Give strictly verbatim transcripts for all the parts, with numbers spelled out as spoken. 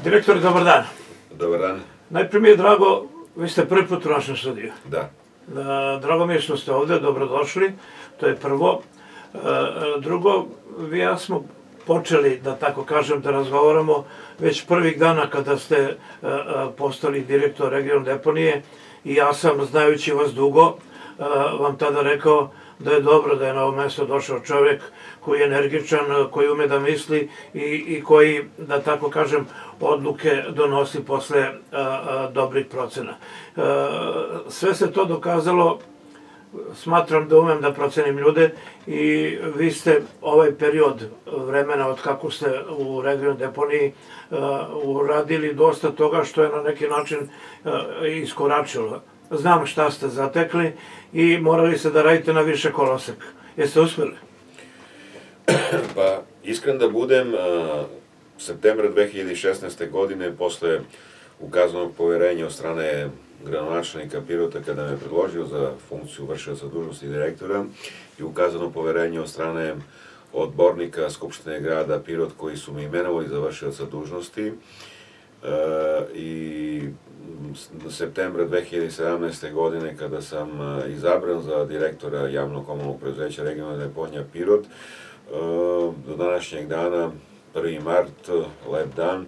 Direktore, dobar dan. Dobar dan. Najprije mi je drago, vi ste prvi put u našem studiju. Da. Drago mi je što ste ovde, dobrodošli, to je prvo. Drugo, vi i ja smo počeli, da tako kažem, da razgovaramo već prvih dana kada ste postali direktor regionalne deponije i ja sam, znajući vas dugo, vam tada rekao da je dobro da je na ovo mesto došao čovjek koji je energičan, koji ume da misli i koji, da tako kažem, odluke donosi posle dobrih procena. Sve se to dokazalo, smatram da umem da procenim ljude i vi ste ovaj period vremena od kako ste u regionalnoj deponiji uradili dosta toga što je na neki način iskoračilo. Znam šta ste zatekli i morali ste da radite na više kolosek. Jeste uspeli? Pa, iskren da budem, septembra dve hiljade šesnaeste. godine, posle ukazanog poverenja od strane gradonačelnika Pirota kada me predložio za funkciju vršioca dužnosti direktora i ukazano poverenje od strane odbornika Skupštine grada Pirot koji su me imenovali za vršioca dužnosti i septembra dve hiljade sedamnaeste. godine kada sam izabran za direktora javnog komunalnog preduzeća regionalne deponija Pirot, do današnjeg dana, prvi mart, lep dan,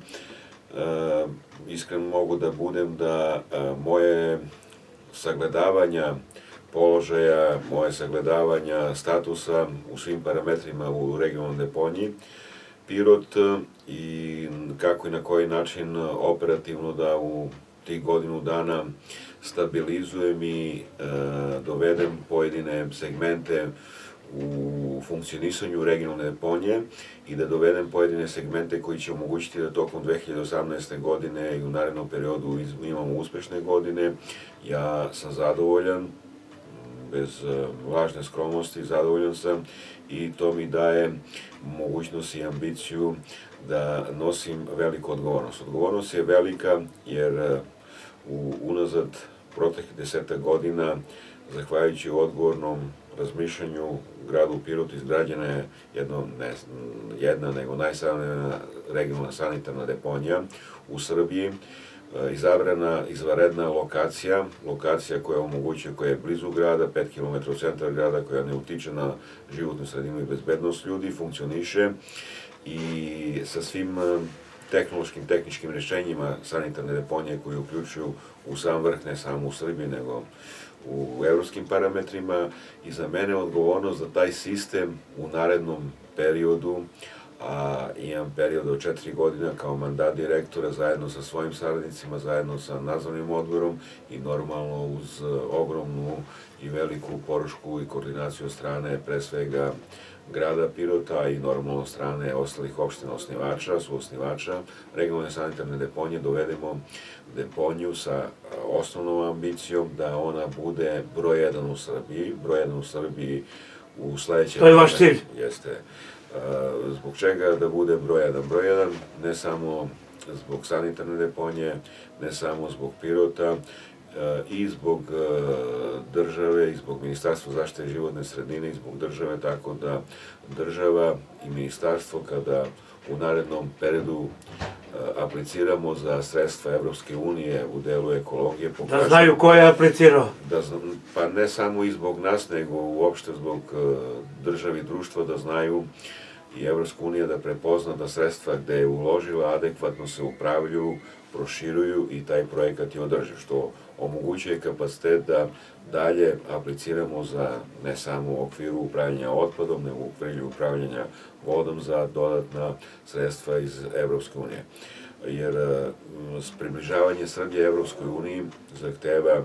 iskreno mogu da budem da moje sagledavanja položaja, moje sagledavanja statusa u svim parametrima u regionalnoj deponiji Pirot i kako i na koji način operativno da u tih godinu dana stabilizujem i dovedem pojedine segmente u funkcionisanju regionalne deponije i da dovedem pojedine segmente koji će omogućiti da tokom dve hiljade osamnaeste. godine i u narednom periodu imamo uspešne godine. Ja sam zadovoljan, bez lažne skromnosti, zadovoljan sam i to mi daje mogućnost i ambiciju da nosim veliku odgovornost. Odgovornost je velika jer unazad proteklih desetak godina, zahvaljujući odgovornom razmišljanju, gradu Pirotu izgrađena je jedna, nego najsavremenija regionalna sanitarna deponija u Srbiji, izabrana izvanredna lokacija, lokacija koja omogućuje, koja je blizu grada, pet kilometara od centra grada, koja ne utiče na životnu sredinu i bezbednost ljudi, funkcioniše i sa svim tehnološkim, tehničkim rešenjima sanitarne deponije koje uključuju u sam vrh, ne samo u Srbiji, nego u evropskim parametrima i za mene odgovornost da taj sistem u narednom periodu, a imam period od četiri godina kao mandat direktora zajedno sa svojim saradnicima, zajedno sa nadzornim odborom i normalno uz ogromnu i veliku podršku i koordinaciju od strane pre svega grada Pirota i normalno od strane ostalih opština osnivača, suosnivača regionalne sanitarne deponije, dovedemo deponiju sa osnovnom ambicijom da ona bude broj jedan u Srbiji, broj jedan u Srbiji u sledećem... To je vaš cilj? Jeste. Zbog čega da bude broj jedan? Broj jedan ne samo zbog sanitarne deponije, ne samo zbog Pirota, i zbog države, i zbog Ministarstva zaštite životne sredine, i zbog države, tako da država i ministarstvo kada u narednom periodu apliciramo za sredstva Evropske unije u delu ekologije... Da znaju ko je aplicirao? Pa ne samo i zbog nas, nego uopšte zbog države i društva da znaju i Evropska unija da prepozna da sredstva gde je uložila adekvatno se upravljuju, proširuju i taj projekat je održiv, što omogućuje kapacitet da dalje apliciramo za ne samo u okviru upravljanja otpadom, nego u okviru upravljanja vodom za dodatna sredstva iz Evropske unije. Jer približavanje Srbije Evropskoj uniji zahteva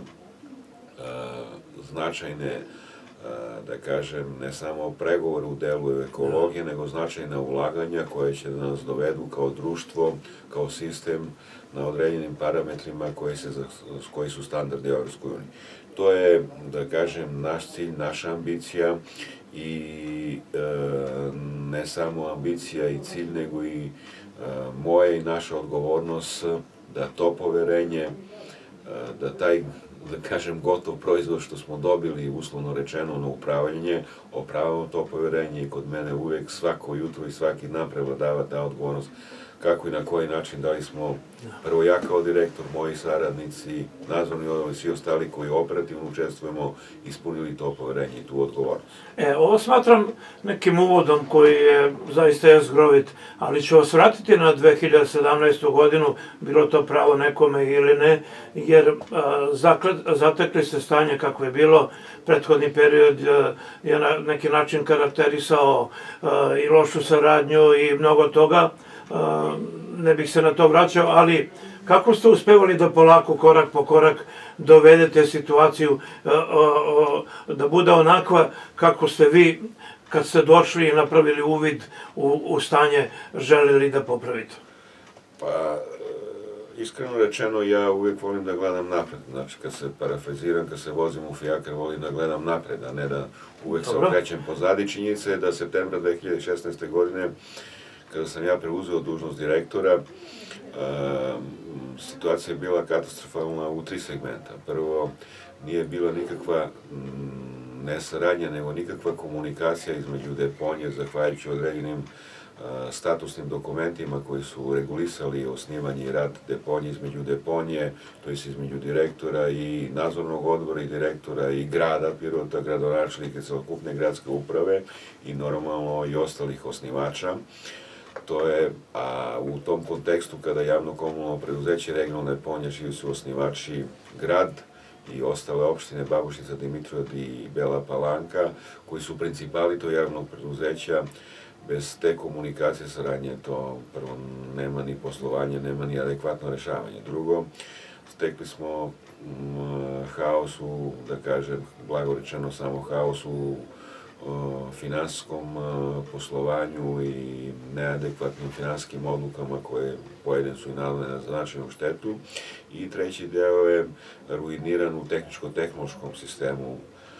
značajne, da kažem, ne samo pregovore u delu ekologije, nego značajna ulaganja koje će da nas dovedu kao društvo, kao sistem na određenim parametrima koji su standardi u Evropskoj uniji. To je, da kažem, naš cilj, naša ambicija i ne samo ambicija i cilj, nego i moja i naša odgovornost da to poverenje, da taj, da kažem, gotov proizvod što smo dobili, uslovno rečeno, na upravljanje, opravamo to poverenje i kod mene uvek svako jutro i svaki dan prevladava ta odgovornost kako i na koji način, da li smo prvo ja kao direktor, moji saradnici, nadzorni odbor i svi ostali koji operativno učestvujemo, ispunili to poverenje i tu odgovornost. E, ovo smatram nekim uvodom koji je zaista jezgrovit, ali ću vas vratiti na dve hiljade sedamnaestu. godinu, bilo to pravo nekome ili ne, jer zatekli ste stanje kako je bilo, prethodni period je na neki način karakterisao i lošu saradnju i mnogo toga, ne bih se na to vraćao, ali kako ste uspevali da polako, korak po korak, dovedete situaciju da bude onakva kako ste vi, kad ste došli i napravili uvid u stanje, želeli da popravite? Pa, iskreno rečeno, ja uvijek volim da gledam napred. Znači, kad se parafraziram, kad se vozim u fijakar, volim da gledam napred, a ne da uvijek se okrećem pozadi. Činjenica je da septembra dve hiljade šesnaeste. godine, kada sam ja preuzeo dužnost direktora, situacija je bila katastrofalna u tri segmenta. Prvo, nije bila nikakva nesaradnja, nego nikakva komunikacija između deponije, zahvaljujući određenim statusnim dokumentima koji su regulisali osnivanje i rad deponije, između deponije, to je između direktora i nadzornog odbora i direktora i grada Pirota, gradonačelnika, celokupne gradske uprave i normalno i ostalih osnivača. To je, a u tom kontekstu kada javno komunalno preduzeće regionalne deponije, čiji su osnivači grad i ostale opštine Babušnica, Dimitrovgrad i Bela Palanka, koji su principali to javnog preduzeća, bez te komunikacije saradnje to prvo nema ni poslovanje, nema ni adekvatno rešavanje. Drugo, stekli smo haos u, da kažem, blago rečeno samo haos u finansijskom poslovanju i neadekvatnim finansijskim odlukama koje pojedine su i nalazne za značajnu štetu. I treći deo je ruiniran u tehničko-tehnološkom sistemu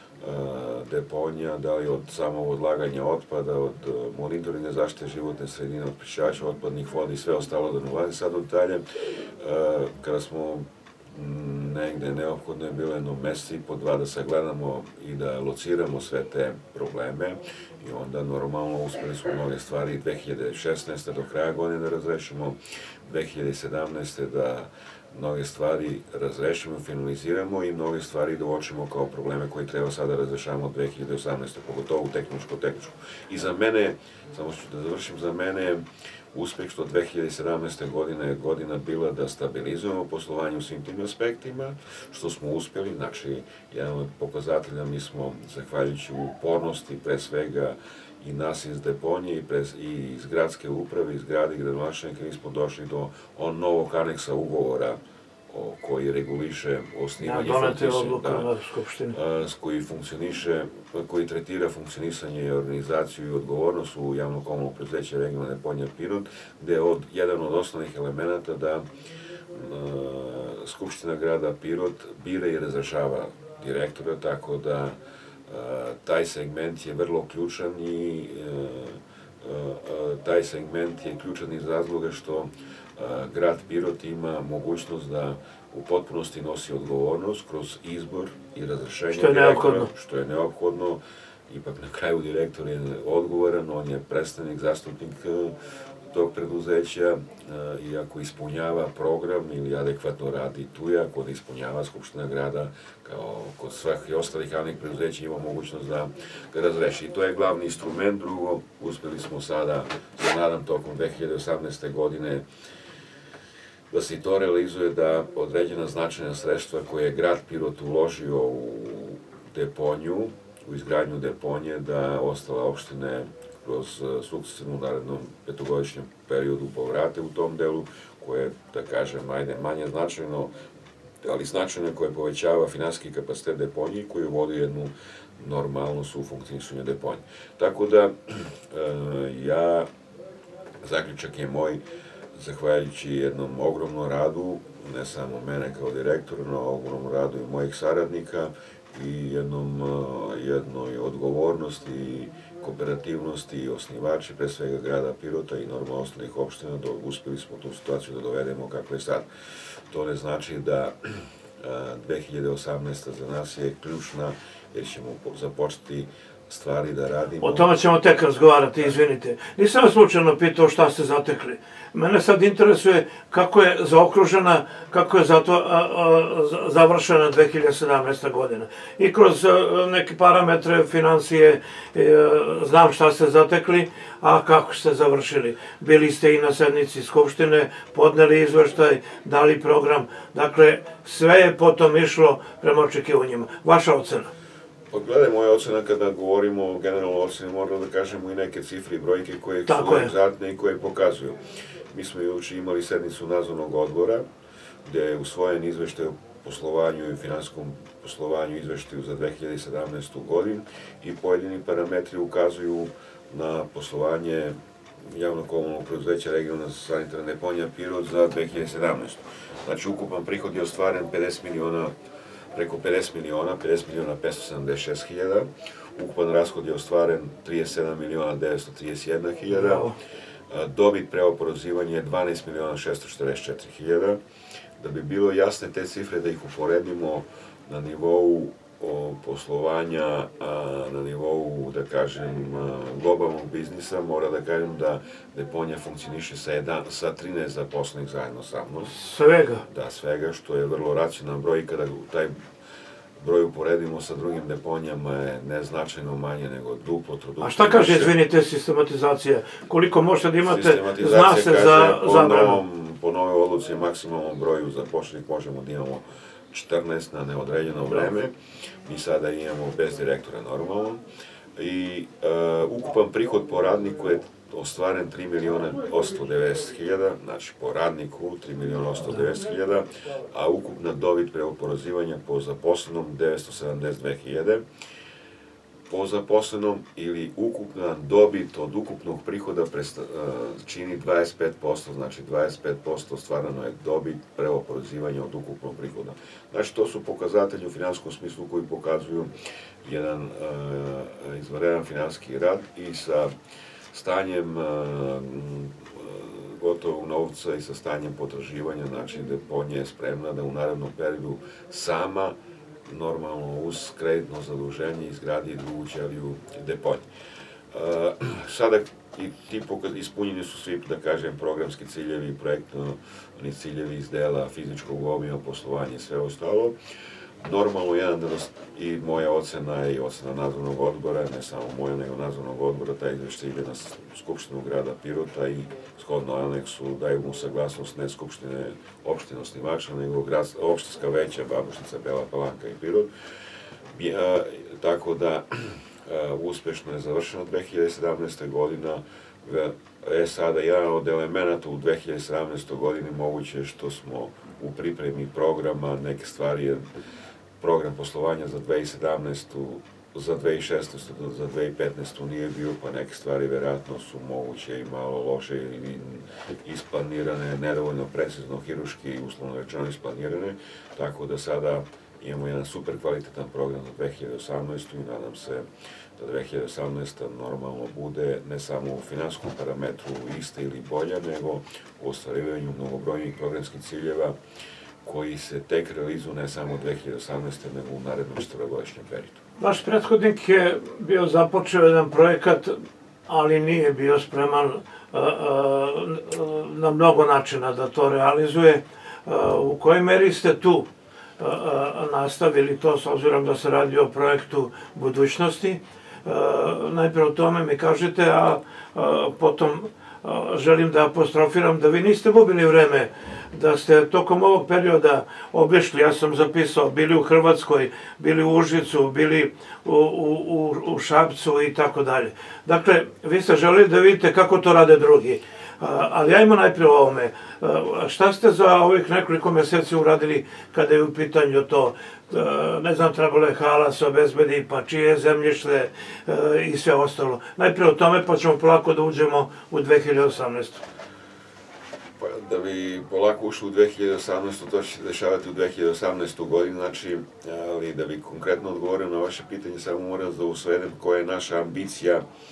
deponija, da li od samog odlaganja otpada, od monitoringa zaštite životne sredine, od prečišćavača otpadnih voda i sve ostalo, da ne ulazim sad u detalje. Kada smo negde neophodno je bilo jedno mesec i po dva da sagledamo i da lociramo sve te probleme i onda normalno uspeli smo mnoge stvari dve hiljade šesnaeste. do kraja godine da razrešimo, dve hiljade sedamnaeste. da mnoge stvari razrešimo, finaliziramo i mnoge stvari da uočimo kao probleme koje treba sada razrešavamo dve hiljade osamnaeste. pogotovo u tehničko-tehničku. I za mene, samo ću da završim, za mene uspeh što dve hiljade sedamnaeste. godine je godina bila da stabilizujemo poslovanje u svim tim aspektima, što smo uspeli, znači, jedan od pokazatelja mi smo, zahvaljujući upornosti, pre svega, i nas iz deponije i iz gradske uprave, iz grada i gradonačelnika, mi smo došli do on novog aneksa ugovora koji reguliše osnivanje koji funkcioniše, koji tretira funkcionisanje i organizaciju i odgovornost u javno-komunalno preduzeće regionalne deponije Pirot, gde je jedan od osnovnih elemenata da Skupština grada Pirot bira i razrešava direktora, tako da taj segment je vrlo ključan i taj segment je ključan iz razloga što grad Pirot ima mogućnost da u potpunosti nosi odgovornost kroz izbor i razrešenje direktora, što je neophodno. Ipak na kraju direktor je odgovoran, on je predstavnik, zastupnik tog preduzeća i ako ispunjava program ili adekvatno radi tu je, ako da ispunjava Skupština grada, kao kod svih i ostalih javnih preduzeća, ima mogućnost da ga razreši. I to je glavni instrument. Drugo, uspeli smo sada, se nadam, tokom dve hiljade osamnaeste. godine da se i to realizuje, da određena značajna sredstva koje je grad Pirot uložio u deponiju, u izgradnju deponije, da ostale opštine kroz sukcesivno u narednom petogodišnjem periodu povrate u tom delu, koje, da kažem, ajde, manje značajno, ali značajno koje povećava finansijski kapacitet deponije, koji vodi jednu normalnu sufunkcionisanje deponije. Tako da, ja, zaključak je moj, zahvaljujući jednom ogromnom radu, ne samo mene kao direktora, no ogromnom radu i mojih saradnika i jednoj odgovornosti i kooperativnosti i osnivači, pre svega grada Pirota i normalno ostalih opština, uspeli smo tu situaciju da dovedemo kako je sad. To ne znači da dve hiljade osamnaesta. za nas je ključna, jer ćemo započeti stvari da radimo. O tome ćemo tek razgovarati, izvinite. Nisam vas slučajno pitao šta ste zatekli. Mene sad interesuje kako je zaokružena, kako je zato a, a, završena dve hiljade sedamnaesta godina. I kroz a, neke parametre, financije, e, znam šta ste zatekli, a kako ste završili. Bili ste i na sednici Skupštine, podneli izveštaj, dali program. Dakle, sve je potom išlo prema očekivanjima. Vaša ocena? Pa gledaj, moja ocena kada govorimo o generalnoj oceni, moramo da kažemo i neke cifre i brojke koje su egzaktne i koje pokazuju. Mi smo juče imali sednicu nadzornog odbora, gde je usvojen izveštaj o poslovanju i finansijskom poslovanju izveštaju za dve hiljade sedamnaestu godinu i pojedini parametri ukazuju na poslovanje javnog komunalnog preduzeća Regionalna sanitarna deponija Pirot za dve hiljade sedamnaestu. Znači, ukupan prihod je ostvaren pedeset miliona, preko pedeset miliona, pedeset miliona petsto sedamdeset šest hiljada, ukupan rashod je ostvaren trideset sedam miliona devetsto trideset jedna hiljada, dobit pre oporezivanja je dvanaest miliona šesto četrdeset četiri hiljade. Da bi bilo jasne te cifre, da ih uporedimo na nivou poslovanja, na nivou, da kažem, globalnog biznisa, mora da kažem da deponija funkcioniše sa trinaest zaposlenih zajedno sa mnom. Svega? Da, svega, što je vrlo racionalan broj i kada taj broj uporedimo sa drugim deponijama je neznačajno manje nego duplo, troduplo. A šta kaže, izvinite, sistematizacija? Koliko možete da imate, zna se za zabranu? Po novoj odluci maksimalnom broju zaposlenih možemo da imamo četrnaest na neodređeno vreme. Mi sada imamo bez direktora normalno. I ukupan prihod po radniku je ostvaren tri miliona osamsto devedeset hiljada, znači po radniku tri miliona osamsto devedeset hiljada, a ukupna dobit pre oporezivanja po zaposlenom devetsto sedamdeset dve hiljade. Po zaposlenom ili ukupna dobit od ukupnog prihoda čini dvadeset pet posto, znači dvadeset pet posto stvarano je dobit pre oporezivanja od ukupnog prihoda. Znači, to su pokazatelji u finansijskom smislu koji pokazuju jedan izvanredan finansijski rad i sa stanjem gotovog novca i sa stanjem potraživanja, znači deponija je spremna da u narednom periodu sama normalno uz kreditno zaduženje izgradi drugu ćeliju deponije. Sada ispunjeni su svi, da kažem, programski ciljevi, projektni ciljevi iz dela fizičkog obima, poslovanja i sve ostalo. Normalno, jedan i moja ocena i ocena nadzornog odbora, ne samo moja, nego nadzornog odbora, taj izveštaj ide na Skupštinu grada Pirota i shodno aneksu daju mu saglasnost ne Skupštine opštine osnivača, nego opštinska veća, Babušnica, Bela Palanka i Pirot. Tako da, uspešno je završena dve hiljade sedamnaesta godina. E sada, jedan od elemenata u dve hiljade sedamnaestoj godini moguće je što smo u pripremi programa, neke stvari, program poslovanja za dve hiljade sedamnaestu, za dve hiljade šesnaestu, za dve hiljade petnaestu nije bio, pa neke stvari verovatno su moguće i malo loše i isplanirane, nedovoljno precizno, hiruški i uslovno rečeno isplanirane, tako da sada imamo jedan super kvalitetan program za dve hiljade osamnaestu i nadam se da dve hiljade osamnaesta normalno bude ne samo u finansijskom parametru ista ili bolja, nego u ostvarivanju mnogobrojnih programskih ciljeva koji se tek realizuju ne samo dve hiljade osamnaeste nego u narednom četvorogodišnjem periodu. Vaš prethodnik je bio započeo jedan projekat, ali nije bio spreman na mnogo načina da to realizuje. U kojoj meri ste tu nastavili to, s obzirom da se radi o projektu budućnosti? Najprije o tome mi kažete, a potom želim da apostrofiram da vi niste gubili vreme, da ste tokom ovog perioda obišli, ja sam zapisao, bili u Hrvatskoj, bili u Užicu, bili u Šapcu i tako dalje. Dakle, vi ste želeli da vidite kako to rade drugi. Ali ajmo najprije o ovome. Šta ste za ovih nekoliko meseci uradili kada je u pitanju to? Ne znam, trebalo je hala se obezbedi, pa čije zemljište i sve ostalo. Najprije o tome, pa ćemo polako da uđemo u dve hiljade osamnaestu. Da bi polako ušli u dve hiljade osamnaestu, to će se dešavati u dve hiljade osamnaestoj godini, znači, ali da bi konkretno odgovorio na vaše pitanje, samo moram da usvedem koja je naša ambicija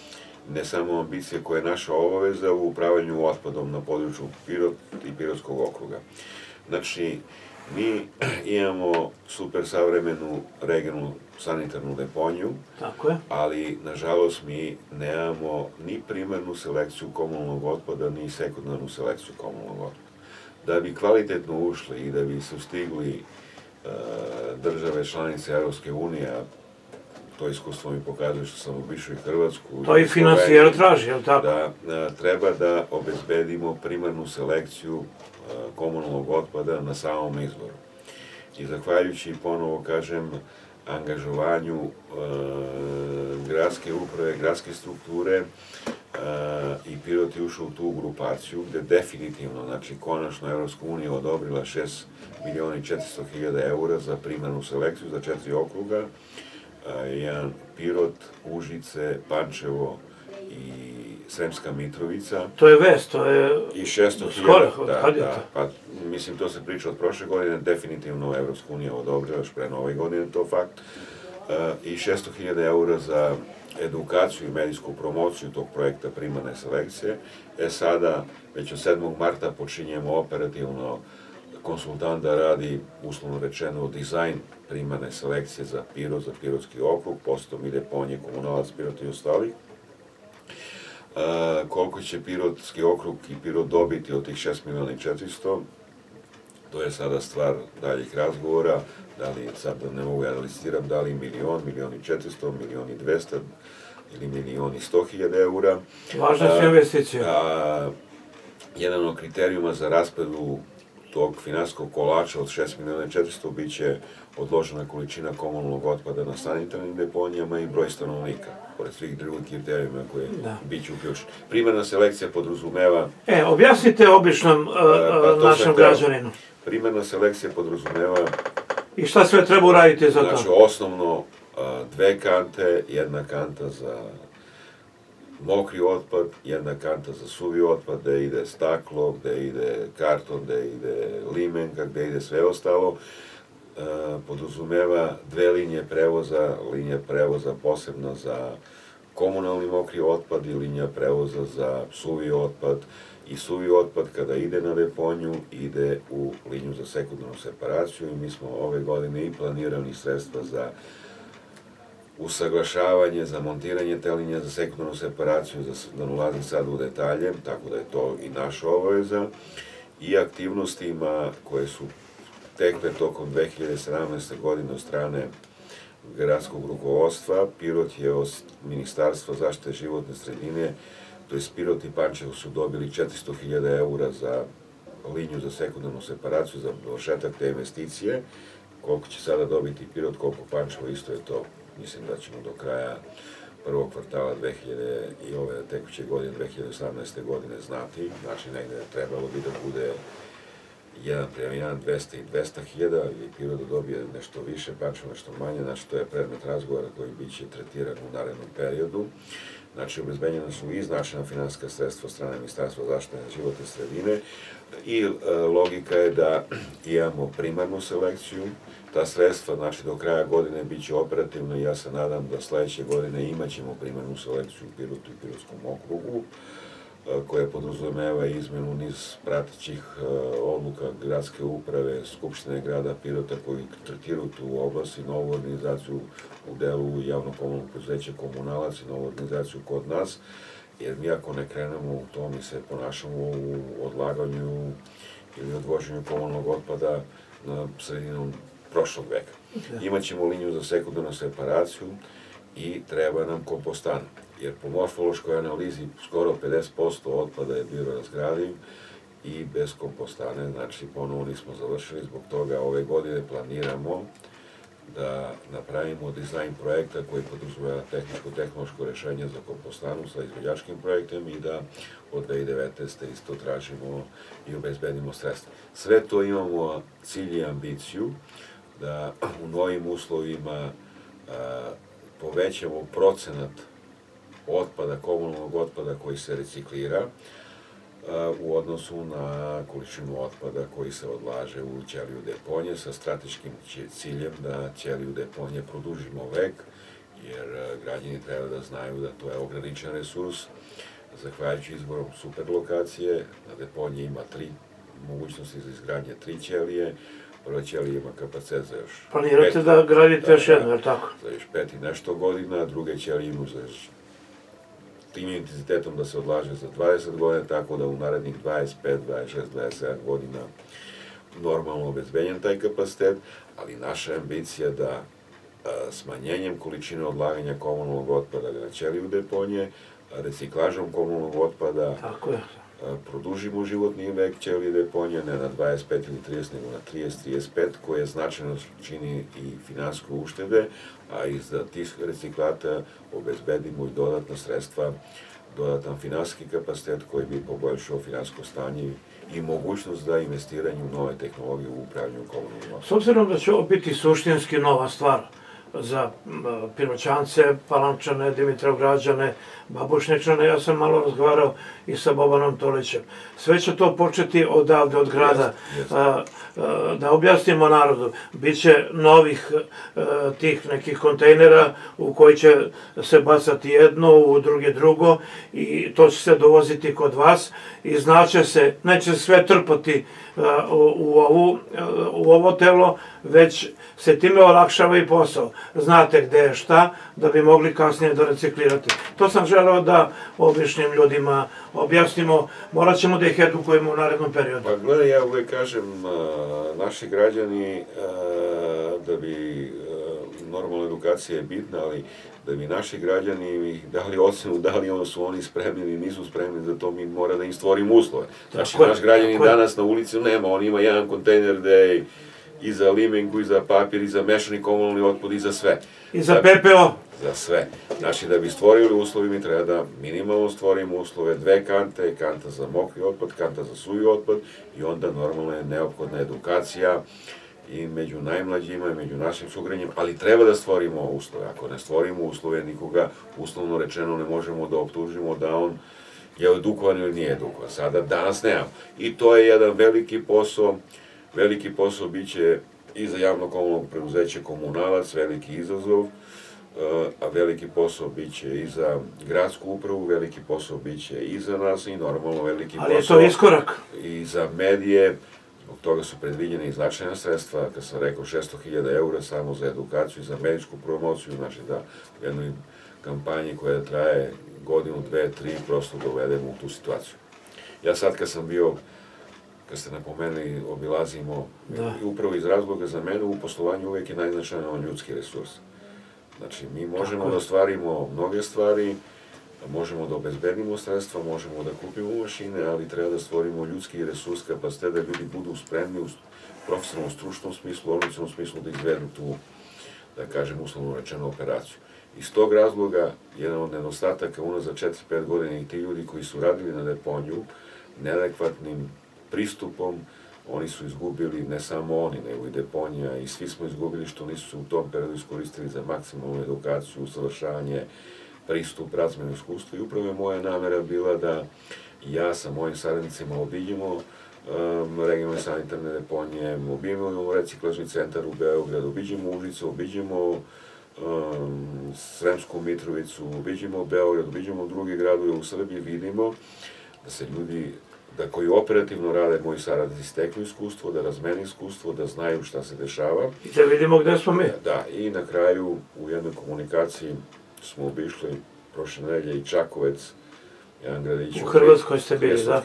ne samo ambicija koja je naša obaveza u upravljanju otpadom na području Pirot i Pirotskog okruga. Znači, mi imamo super savremenu regionalnu sanitarnu deponiju, ali, nažalost, mi nemamo ni primarnu selekciju komunalnog otpada, ni sekundarnu selekciju komunalnog otpada. Da bi kvalitetno ušli i da bi sustigli države članice Evropske unije, a to iskustvo mi pokazuje što sam obišao i Hrvatsku. To i financijer traži, je li tako? Da, treba da obezbedimo primarnu selekciju komunalnog otpada na samom izvoru. I zahvaljujući, ponovo kažem, angažovanju gradske uprave, gradske strukture, i Pirot je ušao u tu grupaciju gde definitivno, znači konačno Evropska unija odobrila šest miliona i četiristo hiljada eura za primarnu selekciju za četiri okruga, jedan Pirot, Užice, Pančevo i Sremska Mitrovica. To je vest, to je i šesto hiljada, da, da, pa mislim to se priča od prošle godine, definitivno Evropska unija odobrila još pre nove godine, to fakt, i šesto hiljada eura za edukaciju i medijsku promociju tog projekta primarne selekcije. E sada, već od sedmog marta počinjemo operativno konsultant da radi, uslovno rečeno, dizajn primarne selekcije za Pirot, za Pirotski okrug, potom ide deponije, Komunalac, Pirot i ostalih. Koliko će Pirotski okrug i Pirot dobiti od tih šest miliona i četiristo, to je sada stvar daljih razgovora, da li, sad ne mogu ja da listiram, da li milion, milion i četiristo, milion i dvesta ili milion i sto hiljada eura. Važna su investicije. Jedan od kriterijuma za raspodelu tog finansijskog kolača od šest miliona i četiristo bit će odložena količina komunalnog otpada na sanitarnim deponijama i broj stanovnika, pored svih drugih kriterijuma koje bit će uključeni. Primarna selekcija podrazumeva... E, objasnite običnom našem građaninu. Primarna selekcija podrazumeva... I šta sve treba uraditi za to? Znači, osnovno dve kante, jedna kanta za mokri otpad, jedna kanta za suvi otpad, gde ide staklo, gde ide karton, gde ide limenka, gde ide sve ostalo. Podrazumeva dve linije prevoza, linija prevoza posebno za komunalni mokri otpad i linija prevoza za suvi otpad. I suvi otpad kada ide na deponiju ide u liniju za sekundarnu separaciju i mi smo ove godine i planirali sredstva za usaglašavanje, za montiranje te linije za sekundarnu separaciju, da ne ulazim sad u detalje, tako da je to i naša obaveza, i aktivnostima koje su tekle tokom dve hiljade sedamnaeste. godine od strane gradskog rukovodstva. Pirot je od Ministarstva zaštite životne sredine, to je Pirot i Pančevo su dobili četiristo hiljada eura za liniju za sekundarnu separaciju, za dovršetak te investicije. Koliko će sada dobiti Pirot, koliko Pančevo, isto je to. Mislim da ćemo do kraja prvog kvartala dve hiljade i ove tekuće godine, dve hiljade osamnaeste. godine znati. Znači, negde je trebalo bi da bude jedan prema jedan, dvesta i dvesta hiljada, ili Pirot da dobije nešto više, Pančevo nešto manje, znači to je predmet razgovora koji bit će tretiran u narednom periodu. Znači, obezbeđena su iznačena finansijska sredstva od strane Ministarstva zaštite životne sredine i logika je da imamo primarnu selekciju. Ta sredstva, znači, do kraja godine bit će operativno i ja se nadam da sledeće godine imat ćemo primarnu selekciju u Pirotu i Pirotskom okrugu, koja podrazumeva izmenu niz pratećih odluka gradske uprave, Skupštine grada Pirota koji tretiraju tu oblast i novu organizaciju u delu javno-komunalnog preduzeća Komunalac i novu organizaciju kod nas, jer mi ako ne krenemo u to, mi se ponašamo u odlaganju ili odvoženju komunalnog otpada na sredinom prošlog veka. Imaćemo liniju za sekundarnu separaciju i treba nam kompostana, jer po morfološkoj analizi skoro pedeset posto otpada je bio razgradiv i bez kompostane, znači ponovo nismo završili, zbog toga ove godine planiramo da napravimo dizajn projekta koji podrazumeva tehničko-tehnološko rešenje za kompostanu sa izvođačkim projektom i da od dve hiljade devetnaeste. isto tražimo i obezbedimo sredstva. Sve to imamo cilj i ambiciju da u novim uslovima povećamo procenat otpada, komunalnog otpada koji se reciklira u odnosu na količinu otpada koji se odlaže u ćeliju deponije sa strateškim ciljem da ćeliju deponije produžimo vek jer građani treba da znaju da to je ograničen resurs. Zahvaljujući izborom super lokacije, na deponiji ima tri mogućnosti za izgradnje tri ćelije. Prva ćelija ima kapacitet za još... Planirate da gradite još jedno, je li tako? Za još pet i nešto godina, druge ćelije imaju za tim intenzitetom da se odlaže za dvadeset godina, tako da u narednih dvadeset pet, dvadeset šest, dvadeset sedam godina normalno obezbeđen taj kapacitet, ali naša ambicija da smanjenjem količine odlaganja komunalnog otpada na ćeliju deponije, reciklažom komunalnog otpada, produžimo životni vek ćelije deponije, ne na dvadeset pet ili trideset, nego na trideset do trideset pet, koje značajno čini i finansijske uštede, a iz tih reciklata obezbedimo i dodatna sredstva, dodatan finansijski kapacitet koji bi poboljšao finansijsko stanje i mogućnost za investiranje u nove tehnologije u upravljanju komunalnog otpada. S obzirom da će ovo biti suštinski nova stvar za Piroćance, Palančane, Dimitrovgrađane, Babušničane, ja sam malo razgovarao i sa Bobanom Tolićem. Sve će to početi odavde, od grada. Da objasnimo narodu, bit će novih tih nekih kontejnera u koji će se bacati jedno, u drugi drugo, i to će se dovoziti kod vas i znaće se, neće sve trpati u ovo telo, već se time olakšava i posao. Znate gde je šta, da bi mogli kasnije da reciklirate. To sam želeo da običnim ljudima objasnimo, morat ćemo da ih edukujemo u narednom periodu. Pa gledaj, ja uvek kažem, naši građani, da bi, normalna edukacija je bitna, ali da bi naši građani dali ocenu, da li ono su oni spremni ili nisu spremni za to, mi mora da im stvorimo uslove. Znači, naš građanin danas na ulici nema, on ima jedan kontejner gde je i za limenku, i za papir, i za mešani komunalni otpad, i za sve. I za P P O. Za sve. Znači, da bi stvorili uslovi, mi treba da minimalno stvorimo uslove, dve kante, kanta za mokri otpad, kanta za suvi otpad, i onda normalno je neophodna edukacija i među najmlađima i među našim sugrađanima, ali treba da stvorimo uslove. Ako ne stvorimo uslove, nikoga, uslovno rečeno, ne možemo da optužimo da on je edukovan ili nije edukovan. Sada, danas nemam. I to je jedan veliki posao. Veliki posao biće i za javno komunalno preduzeće Komunalac, veliki izazov, a veliki posao biće i za gradsku upravu, veliki posao biće i za nas i normalno veliki posao... Ali je to iskorak. I za medije, zbog toga su predviđene i značajna sredstva, kad sam rekao šesto hiljada eura samo za edukaciju i za medijsku promociju, znači da u jednoj kampanji koja traje godinu, dve, tri, prosto dovedemo u tu situaciju. Ja sad kad sam bio, kad ste napomenuli, obilazimo, upravo iz razloga za mene u poslovanju uvijek je najznačajniji ljudski resurs. Znači, mi možemo da ostvarimo mnoge stvari, možemo da obezbedimo sredstva, možemo da kupimo mašine, ali treba da stvorimo ljudski resurs, kapacitet da ljudi budu spremni u profesionalnom, stručnom smislu, organizacionom smislu da izvedu tu, da kažem, uslovno rečenu operaciju. Iz tog razloga, jedan od nedostataka unazad četiri pet godina i ti ljudi koji su radili na deponiju, neadekvatnim pristupom, oni su izgubili, ne samo oni, nego i deponija, i svi smo izgubili što nisu se u tom periodu iskoristili za maksimalnu edukaciju, usavršavanje, pristup, razmenu iskustva. I upravo je moja namera bila da ja sa mojim saradnicima obiđemo regionalne sanitarne deponije, obiđemo reciklažni centar u Beogradu, obiđemo Užice, obiđemo Sremsku Mitrovicu, obiđemo Beograd, obiđemo druge gradove u Srbiji, vidimo da se ljudi da koji operativno rade, moji saradnici steknu iskustvo, da razmeni iskustvo, da znaju šta se dešava. I da vidimo gde smo mi. Da, i na kraju u jednoj komunikaciji smo obišli prošle nedelje i Čakovec, jedan gradić u Hrvatskoj ste bili, da.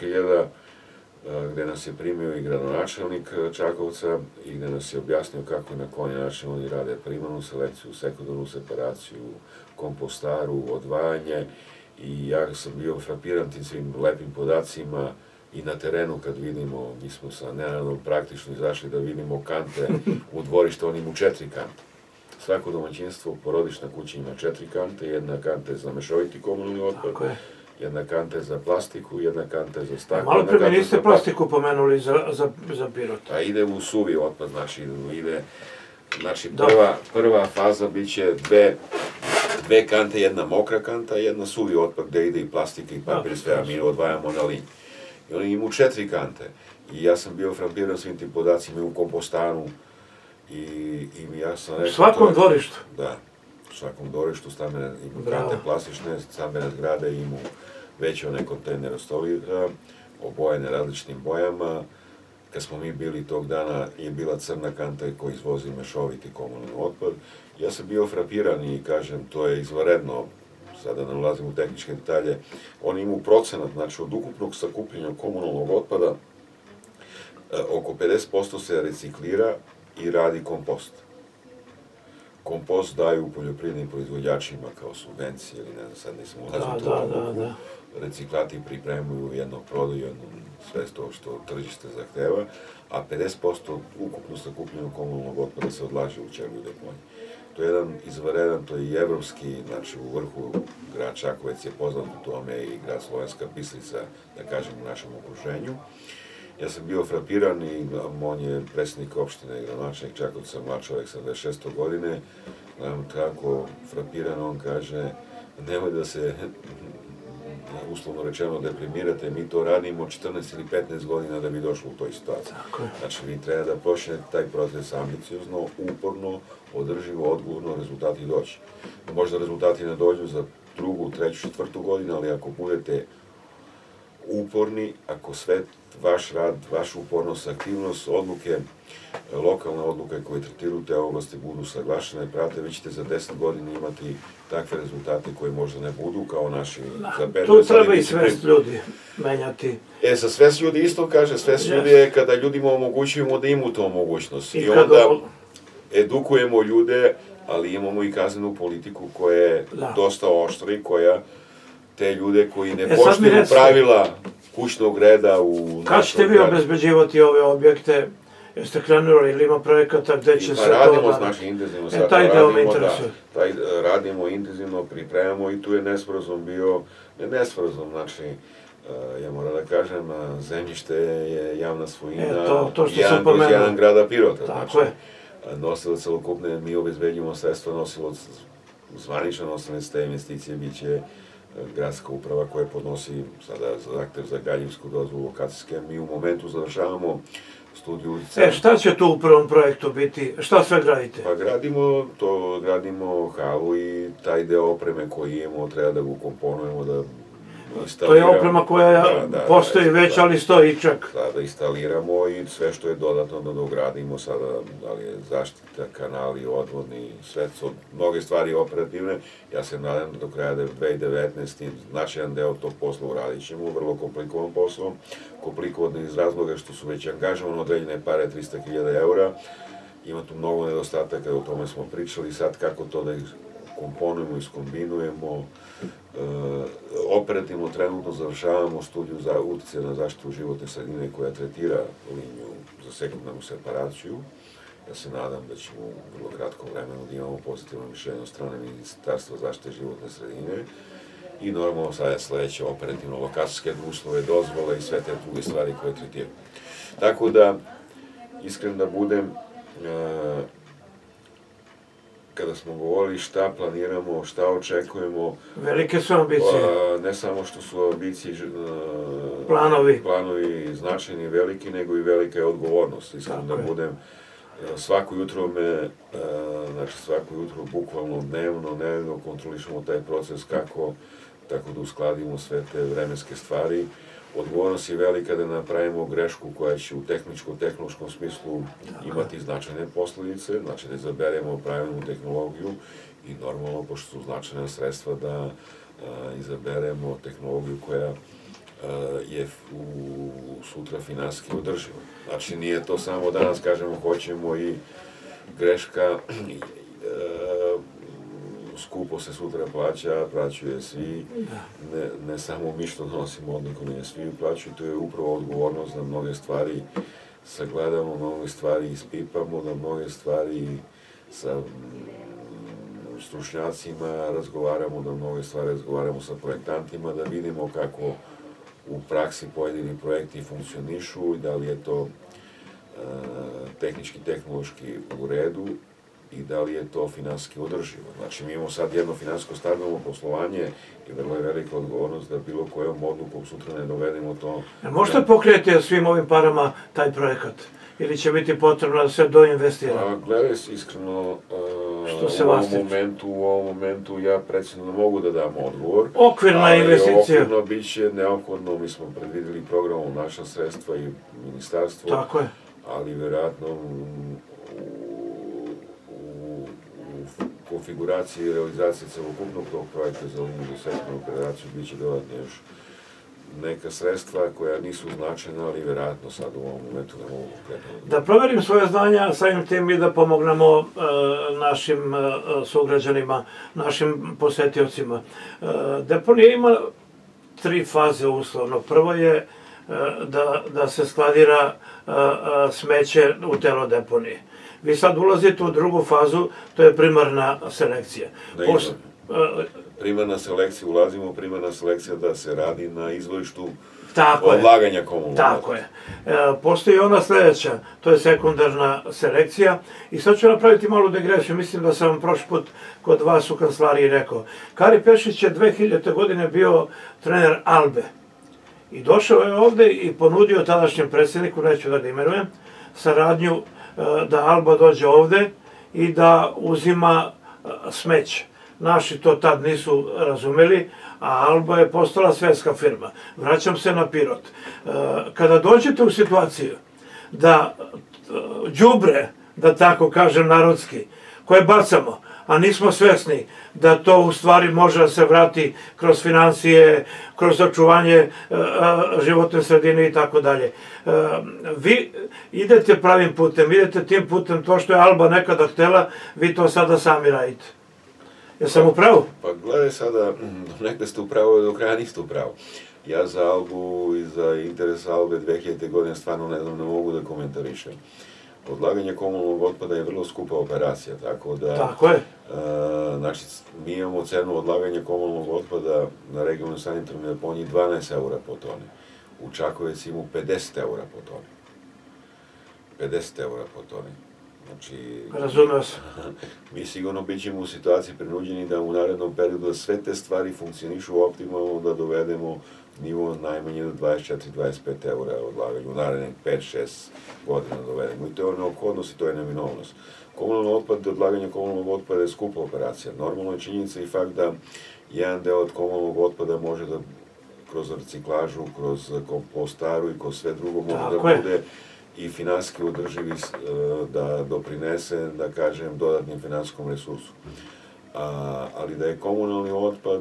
Gde nas je primio i gradonačelnik Čakovca i gde nas je objasnio kako i na koji način oni rade primarnu selekciju, sekundarnu separaciju, kompostaru, odvajanje. I ja sam bio frapiran tim svim lepim podacima i na terenu kad vidimo, mi smo sa Nenadom praktično izašli da vidimo kante u dvorište, oni imaju četiri kante. Svako domaćinstvo, porodična kuća ima četiri kante, jedna kanta je za mešoviti komunalni otpad, jedna kanta je za plastiku, jedna kanta je za staklo. Malo pre mi niste plastiku pomenuli za Pirot. A ide u suvi otpad, znači ide, znači prva faza bit će dve Dve kante, jedna mokra kanta, jedna suvi otpad gde ide i plastika i papir i sve, a mi odvajamo na liniju. I oni imaju četiri kante. I ja sam bio frapiran svim tim podacima u kompostanu i ja sam rekao... U svakom dvorištu? Da. u svakom dvorištu, stambene i kante plastične, stambene zgrade imaju veće one kontejnere stolira, obojene različitim bojama. Kad smo mi bili tog dana je bila crna kanta koja izvozi mešoviti komunalni otpad. Ja sam bio frapiran i kažem, to je izvanredno, sada ne ulazim u tehničke detalje, oni imaju procenat, znači od ukupnog sakupljenja komunalnog otpada, oko pedeset posto se reciklira i radi kompost. Kompost daju poljoprivrednim proizvođačima kao subvencije, ili ne znam, sad nisam ulazim u to odluku. Reciklati pripremaju jedno prodaju, jedno sve to što tržište zahteva, a pedeset posto ukupno sakupljenog komunalnog otpada se odlaže u Červu i deponiji. To je jedan izvanredan, to je i evropski, znači u vrhu grad Čakovec je poznat u tome i grad Slovenska Bistrica, da kažem, u našem okruženju. Ja sam bio frapiran i on je predsjednik opštine i gradonačelnik Čakovca, mlad čovjek sa dvadeset šeste godine, gledam tako frapiran, on kaže, nemoj da se, uslovno rečeno, deprimirate, mi to radimo četrnaest ili petnaest godina da bi došlo u toj situaciji. Znači, vi treba da počnete taj proces ambiciozno, uporno, održivo, odgovorno, rezultati doći. Možda rezultati ne dođu za drugu, treću, četvrtu godinu, ali ako budete uporni, ako sve vaš rad, vaša upornost, aktivnost, odluke, lokalne odluke koje tretiraju te oblasti budu saglašene, prate, vi ćete za deset godina imati takve rezultate koje možda ne budu kao naši za petnaest. Tu treba i svest ljudi menjati. E, sa svest ljudi isto kaže, svest ljudi je kada ljudima omogućujemo da imaju to mogućnost. I onda edukujemo ljude, ali imamo i kaznenu politiku koja je dosta oštra i koja te ljude koji ne poštuju pravila kućnog reda u... Kada ćete vi obezbeđivati ove objekte? Jeste krenuli ili ima projekata gde će se to... Radimo s našim intenzivno, sad taj deo me interesuje. Radimo intenzivno, pripremamo i tu je nesporazum bio, ne nesporazum, znači, ja moram da kažem, zemljište je javna svojina, jedan grada Pirota. Tako je. Nosilac celokupne, mi obezbeđujemo sredstva, nosilac zvaničan nosilac te investicije bit će gradska uprava koja podnosi sada zahtev za građevinsku dozvolu lokacijske. Mi u momentu završavamo studiju uticaja. E, šta će tu u prvom projektu biti? Šta sve gradite? Pa gradimo, to gradimo halu i taj deo opreme koji imamo treba da ga ukomponujemo, da instaliramo. To je oprema koja postoji već, ali stoji čak. Da, da instaliramo i sve što je dodatno da dogradimo sada, da li je zaštita, kanali, odvodni, sve su mnoge stvari operativne. Ja se nadam da do kraja dve hiljade devetnaeste. značajan deo tog posla uradit ćemo, vrlo komplikovan posao. Komplikovan iz razloga što su već angažovane određene pare, trista hiljada eura. Ima tu mnogo nedostataka, o tome smo pričali, sad kako to da komponujemo, iskombinujemo. Operativno trenutno završavamo studiju za uticaja na zaštitu životne sredine koja tretira liniju za sekundarnu separaciju. Ja se nadam da ćemo u vrlo kratkom vremenu da imamo pozitivno mišljenje od strane Ministarstva zaštite životne sredine i normalno sada je sledeće operativno lokacijske uslove, dozvole i sve te druge stvari koje tretiraju. Tako da, iskren da budem, kada smo govorili šta planiramo, šta očekujemo... Velike su ambicije. Ne samo što su ambicije, planovi značajni i veliki, nego i velika je odgovornost. Iskren da budem, svako jutro me, znači svako jutro, bukvalno dnevno, dnevno kontrolišemo taj proces kako, tako da uskladimo sve te vremenske stvari. Odgovornost je velika da napravimo grešku koja će u tehničko-tehnološkom smislu imati značajne posljedice, znači da izaberemo pravilnu tehnologiju i normalno, pošto su značajna sredstva, da izaberemo tehnologiju koja je sutra finansijski održiva. Znači nije to samo danas kažemo hoćemo i greška, skupo se sutra plaća, plaćaju svi, ne samo mi što donosimo odluku, ne svi plaćaju, to je upravo odgovornost da mnoge stvari sagledamo, mnoge stvari ispipamo, da mnoge stvari sa stručnjacima razgovaramo, da mnoge stvari razgovaramo sa projektantima, da vidimo kako u praksi pojedini projekti funkcionišu i da li je to tehnički, tehnološki u redu i da li je to finansijski održivo. Znači, mi imamo sad jedno finansijsko stabilno poslovanje i vrlo je velika odgovornost da bilo kojom odlukom sutra ne dovedemo to... Možete pokrijeti svim ovim parama taj projekat? ili će biti potrebno da se doinvestira? Gledaj, iskreno, u ovom momentu, u ovom momentu ja predsjedno mogu da dam odgovor. Okvirna investicija. Ali okvirno bit će neophodno, mi smo predvidili programom naša sredstva i ministarstvo. Tako je. Ali vjerojatno u konfiguraciji i realizaciji celokupnog tog projekta za liniju sektornu operaciju bit će dodatno još neka sredstva koja nisu značajna, ali vjerojatno sad u ovom momentu ne mogu konkretno. Da proverim svoje znanja, samim tim i da pomognemo našim sugrađanima, našim posetiocima. Deponija ima tri faze uslovno. Prvo je da se skladira smeće u telo deponije. Vi sad ulazite u drugu fazu, to je primarna selekcija. Primarna selekcija, ulazimo u primarna selekcija da se radi na izvorištu odlaganja komunalnog otpada. Tako je. Postoji ona sljedeća, to je sekundarna selekcija. I sad ću napraviti malu degresiju, mislim da sam vam prošli put kod vas u kancelariji rekao. Kari Pešić je dve hiljadite. godine bio trener Albe. I došao je ovde i ponudio tadašnjem predsjedniku, neću da ga imenujem, saradnju da Alba dođe ovde i da uzima smeće. Naši to tad nisu razumeli, a Alba je postala svetska firma. Vraćam se na Pirot. Kada dođete u situaciju da đubre, da tako kažem narodski, koje bacamo, a nismo svesni da to u stvari može da se vrati kroz financije, kroz očuvanje životne sredine i tako dalje. Vi idete pravim putem, idete tim putem, to što je Alba nekada htela, vi to sada sami radite. Jesam u pravu? Pa gledaj sada, nekada ste u pravu, do kraja niste u pravu. Ja za Albu i za interes Albe dve hiljadite. godine stvarno ne znam, ne mogu da komentarišem. Odlaganje komunalnog otpada je vrlo skupa operacija, tako da... Tako je. Znači, mi imamo cenu odlaganja komunalnog otpada na regionalnoj sanitarnoj deponiji dvanaest eura po toni. U Čakovec imamo pedeset eura po toni. pedeset eura po toni. Znači... Razumeo sam. Mi sigurno bit ćemo u situaciji prinuđeni da u narednom periodu sve te stvari funkcionišu optimalno, da dovedemo nivo najmanje do dvadeset četiri do dvadeset pet eura odlaganja, u narednih pet šest godina dovedemo. I to je neophodnost i to je neminovnost. Komunalni otpad, odlaganje komunalnog otpada je skupa operacija. Normalno je činjenica i fakt da jedan deo od komunalnog otpada može da kroz reciklažu, kroz kompostaru i kroz sve drugo može da bude i finansijski održivi, da doprinese, da kažem, dodatnim finansijskom resursu. Ali da je komunalni otpad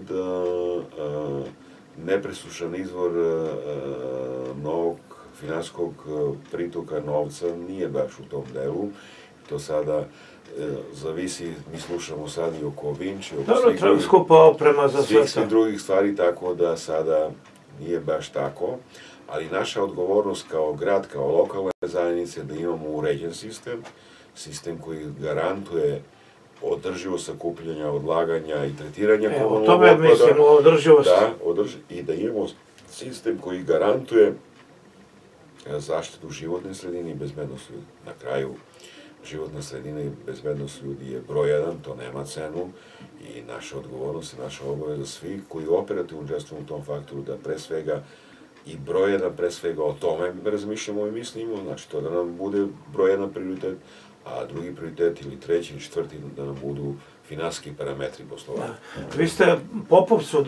nepresušan izvor novog finansijskog pritoka novca, nije baš u tom delu. To sada zavisi, mi slušamo sad i oko Vinči, oko svih drugih stvari, tako da sada nije baš tako. Ali naša odgovornost kao grad, kao lokalne zajednice, da imamo uređen sistem, sistem koji garantuje održivo sakupljanja, odlaganja i tretiranja komunalnog otpada. O tome mislimo, o održivosti. Da, i da imamo sistem koji garantuje zaštitu životne sredine i bezbednost ljudi. Na kraju, životna sredina i bezbednost ljudi je broj jedan, to nema cenu i naša odgovornost i naša obaveza svih koji operativno učestvuju u tom faktoru da pre svega i broj jedan pre svega o tome razmišljamo i mislimo, znači to da nam bude broj jedan prioritet, a drugi prioritet ili treći ili četvrti da nam budu finansijski parametri poslovanja. Vi ste Popovcu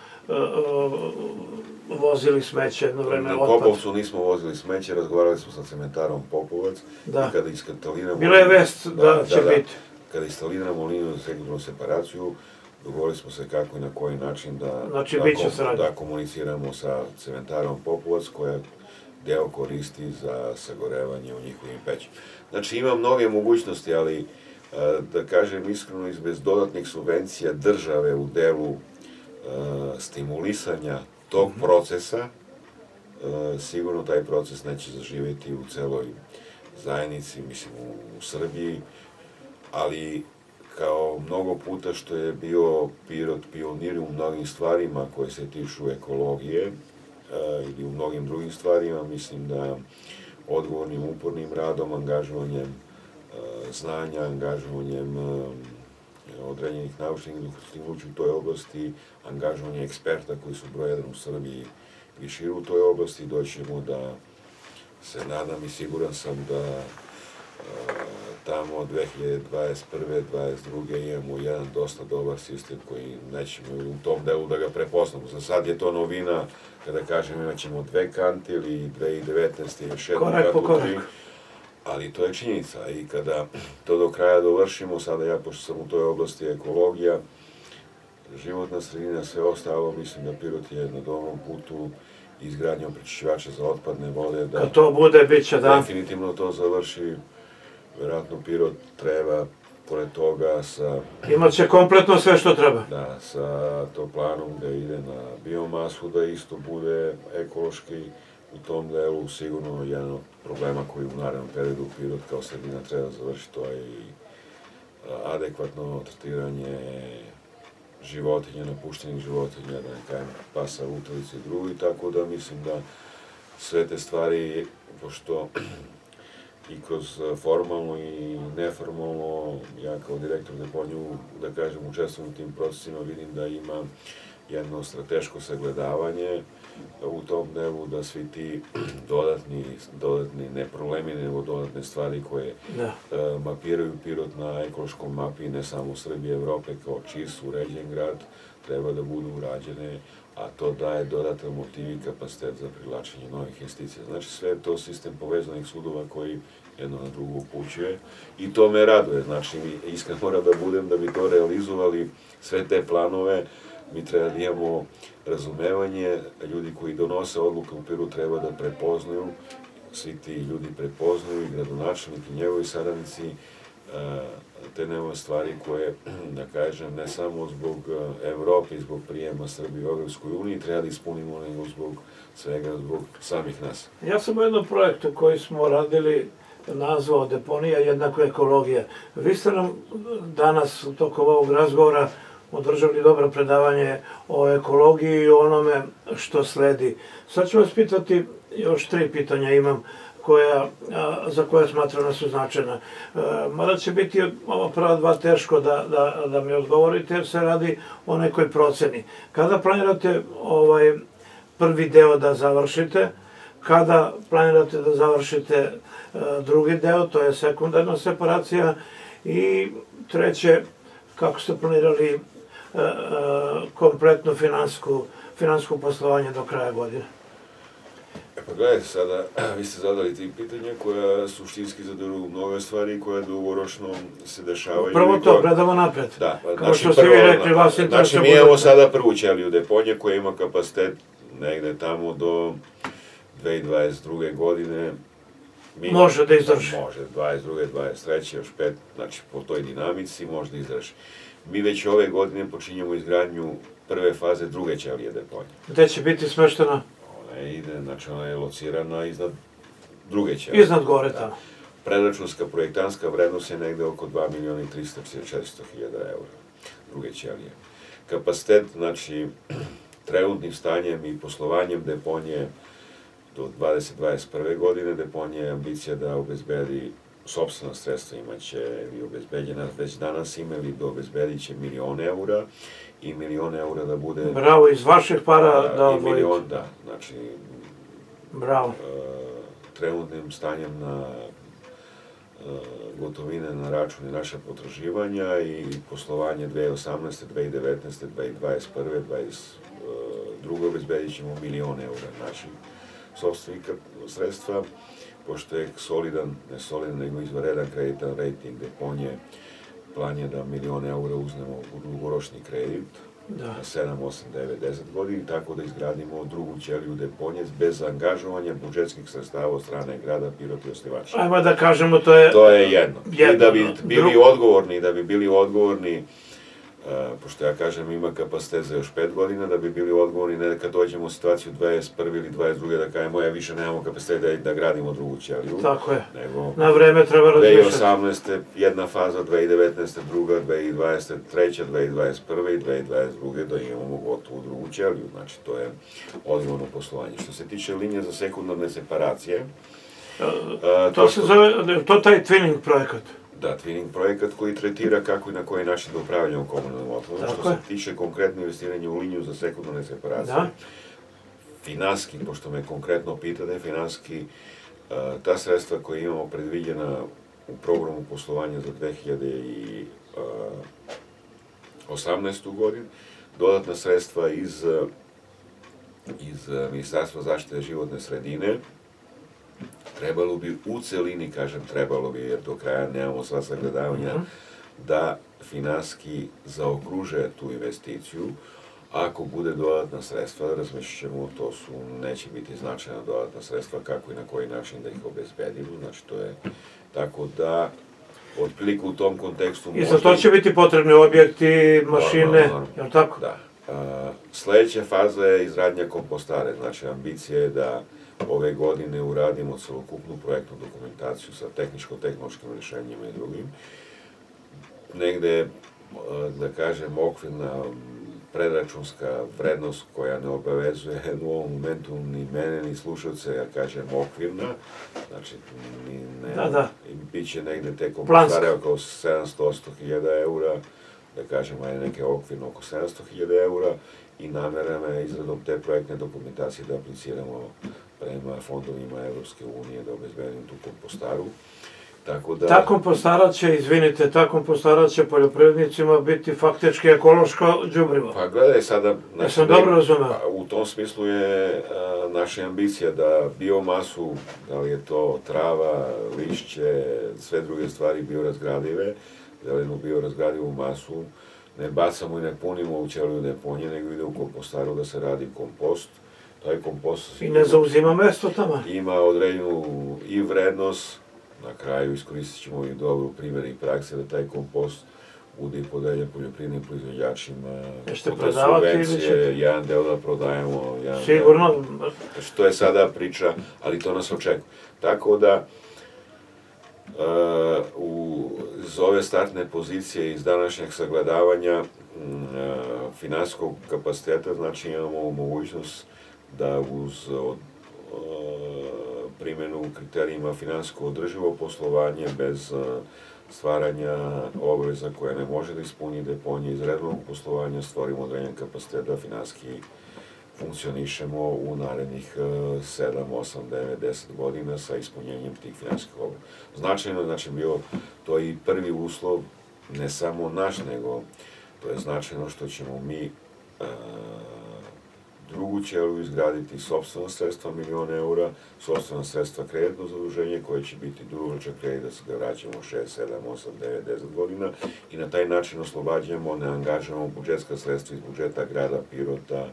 vozili smeće jedno vreme, otpad. Na Popovcu nismo vozili smeće, razgovarali smo sa cementarom Popovac i kada instaliramo... Bila je vest da će biti. Kada instaliramo liniju za sekundarnu separaciju, dogovorili smo se kako i na koji način da komuniciramo sa cementarom Popovac, koja deo koristi za sagorevanje u njihovim pećima. Znači ima mnoge mogućnosti, ali da kažem iskreno, bez dodatnih subvencija države u delu stimulisanja tog procesa, sigurno taj proces neće zaživjeti u celoj zajednici, mislim u Srbiji, ali kao mnogo puta što je bio Pirot pionir u mnogim stvarima koje se tiču ekologije ili u mnogim drugim stvarima, mislim da odgovornim, upornim radom, angažovanjem znanja, angažovanjem određenih naučnih dostignuća u toj oblasti, angažovanje eksperta koji su broj jedan u Srbiji i širu u toj oblasti, doćemo da se nadam i siguran sam da tamo dve hiljade dvadeset prve dvadeset druge imamo jedan dosta dobar sistem koji nećemo u tom delu da ga prepoznamo. Za sad je to novina, kada kažem imat ćemo dve kante ili dve hiljade devetnaeste još jednu kantu, tri, ali to je činjenica i kada to do kraja dovršimo, sada ja pošto sam u toj oblasti ekologija, životna sredina, sve ostalo, mislim da Pirot je na dobrom putu izgradnjom prečišćivača za otpadne vode, da kad to bude, bit će da definitivno to završi. Vjerojatno Pirot treba, pored toga, sa... Imaće kompletno sve što treba. Da, sa to planom da ide na biomasu, da isto bude ekološki u tom delu, sigurno jedan od problema koji u narednom periodu Pirot kao sredina treba završiti, to je i adekvatno tretiranje životinja, napuštenih životinja, da ne kajem pasa, lutalice i drugi, tako da mislim da sve te stvari, pošto i kroz formalno i neformalno, ja kao direktor deponiju, da kažem, učestvujem u tim procesima, vidim da ima jedno strateško sagledavanje u tom delu, da svi ti dodatni, dodatni ne problemi, nego dodatne stvari koje mapiraju Pirot na ekološkom mapi, ne samo u Srbiji, Evrope, kao čist, uređen grad, treba da budu urađene, a to daje dodatan motiv i kapacitet za privlačenje novih investicija. Znači, sve je to sistem povezanih sudova koji jedno na drugo upućuje i to me raduje. Znači, iskren mora da budem da bi to realizovali, sve te planove, mi treba da imamo razumevanje, ljudi koji donose odluke u Pirotu treba da prepoznaju, svi ti ljudi prepoznaju i gradonačelnik i njegovi saradnici, te nove stvari koje, da kažem, ne samo zbog Evrope i zbog prijema Srbije u Evropskoj uniji treba da ispunimo, nego zbog svega, zbog samih nas. Ja sam u jednom projektu koji smo radili nazvao Deponija jednako ekologija. Vi ste nam danas tokom ovog razgovora održali dobro predavanje o ekologiji i onome što sledi. Sad ću vas pitati, još tri pitanja imam, za koje smatram da su značajna. Mada će biti ova prva dva teško da mi odgovorite, jer se radi o nekoj proceni. Kada planirate prvi deo da završite, kada planirate da završite drugi deo, to je sekundarna separacija, i treće, kako ste planirali kompletno finansijsko poslovanje do kraja godine? Pa gledajte, sada, vi ste zadali ti pitanja koja suštinski zadaruju mnoge stvari koje dugoročno se dešavaju. Prvo to, gledamo napred. Da, kao što ste vi rekli, vas je to znači mi imamo sada prvu ćeliju deponije koja ima kapacitet negde tamo do dve hiljade dvadeset druge godine. Može da izdrži. Može, dvadeset druge, dvadeset treće, još pet, znači po toj dinamici može da izdrži. Mi već ove godine počinjemo izgradnju prve faze druge ćelije deponije. Gde će biti smeštena? Ide, znači ona je locirana iznad druge ćelije. Iznad gore tamo. Predračunska projektanska vrednost je negde oko dva miliona i trista do četiristo hiljada eura druge ćelije. Kapacitet, znači, trenutnim stanjem i poslovanjem deponije do dvadeset dvadeset prve godine, deponije je ambicija da obezbedi sopstvena sredstva, imaće i obezbeđena, već danas imali da obezbedit će milion eura i milion eura da bude... Bravo, iz vaših para da odvojite. I milion, da, znači... Bravo. Trenutnim stanjem na gotovine na račun i naša potraživanja i poslovanje dve hiljade osamnaeste, dve hiljade devetnaeste, dve hiljade dvadeset prve, dvadeset druge obezbedit ćemo milion eura naših sopstvenih sredstva, pošto je solidan, ne solidan, nego izvanredan kreditan rating deponije, plan je da milion eura uznemo u dugoročni kredit na sedam, osam, devet, deset godina, tako da izgradimo drugu ćeliju deponije bez angažovanja budžetskih sredstava od strane grada Pirot i osnivača. Ajmo da kažemo, to je... To je jedno. I da bi bili odgovorni, da bi bili odgovorni, pošto ja kažem ima kapacitet za još pet godina, da bi bili odgovorni ne kad dođemo u situaciju dvadeset prve ili dvadeset druge da kažemo ja više nemamo kapacitet da gradimo drugu ćeliju. Tako je. Na vreme treba razmišljati. dve hiljade osamnaeste jedna faza, dve hiljade devetnaeste druga, dve hiljade dvadesete treća, dve hiljade dvadeset prve i dve hiljade dvadeset druge da imamo gotovu drugu ćeliju. Znači to je odgovorno poslovanje. Što se tiče linije za sekundarne separacije... To se zove, to taj twinning projekat? Da, twinning projekat koji tretira kako i na koji način da upravljamo komunalnim otpadom. Što se tiče konkretno investiranja u liniju za sekundarne separacije, finansijski, pošto me konkretno pitate, finansijski ta sredstva koja imamo predviđena u programu poslovanja za dve hiljade osamnaestu godinu, dodatna sredstva iz, iz Ministarstva zaštite životne sredine, trebalo bi u celini, kažem trebalo bi, jer do kraja nemamo sva sagledavanja, da finansijski zaokruže tu investiciju. Ako bude dodatna sredstva, razmišljat ćemo, to su, neće biti značajna dodatna sredstva, kako i na koji način da ih obezbedimo, znači to je tako da, otprilike u tom kontekstu... I za to će biti potrebni objekti, mašine, je li tako? Da. Sledeća faza je izradnja kompostare, znači ambicija je da ove godine uradimo celokupnu projektnu dokumentaciju sa tehničko-tehnološkim rešenjima i drugim. Negde, da kažem, okvirna predračunska vrednost koja ne obavezuje u ovom momentu ni mene, ni slušalce, ja kažem okvirna, znači bit će negde te kompostare oko sedamsto do osamsto hiljada eura, da kažem, ajde neke okvirno oko sedamsto hiljada eura i namerama je izradom te projektne dokumentacije da apliciramo prema fondovima Evropske unije da obezbedimo tu kompostaru. Ta kompostara će, izvinite, ta kompostara će poljoprivrednicima biti faktički ekološko đubrivo. Pa gledaj sada... Ja sam dobro razumeo. U tom smislu je naša ambicija da biomasu, da li je to trava, lišće, sve druge stvari biorazgradive, zelenu biorazgradivu masu, ne bacamo i ne punimo u ćeliju deponije, nego ide u kompostaru da se radi kompost. Taj kompost... I ne zauzima mesto tamo? Ima određenu i vrednost. Na kraju iskoristit ćemo i dobru primjer i prakse da taj kompost bude i podeljen poljoprivrednim proizvođačima. Nešte prodavati ili ćete? Jedan deo da prodajemo. Sigurno. To je sada priča, ali to nas očekuje. Tako da, iz ove startne pozicije, iz današnjeg sagledavanja finansijskog kapaciteta, znači imamo mogućnost da uz primjenu kriterijima finansijsko održivo poslovanje bez stvaranja obaveza koje ne može da ispuni deponije iz redovnog poslovanja, stvorimo određen kapacitet da finansijski funkcionišemo u narednih sedam, osam, devet, deset godina sa ispunjenjem tih finansijskih obaveza. Značajno, znači, bio to i prvi uslov, ne samo naš, nego to je značajno što ćemo mi drugu ćeliju izgraditi sopstvena sredstva miliona eura, sopstvena sredstva kreditno zaduženje koje će biti dugoročan kredit da se ga vraćamo šest, sedam, osam, devet, deset godina i na taj način oslobađamo, ne angažamo budžetska sredstva iz budžeta grada Pirota,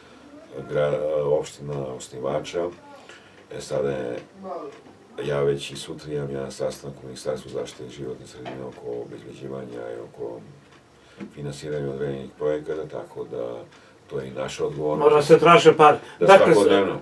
opština osnivača. E sada je, ja već i sutra imam jedan sastanak u Ministarstvu zaštite životne sredine oko obezbeđivanja i oko finansiranja određenih projekata, tako da to je i naša odgovornost. Mora se traže par. Da svakodnevno.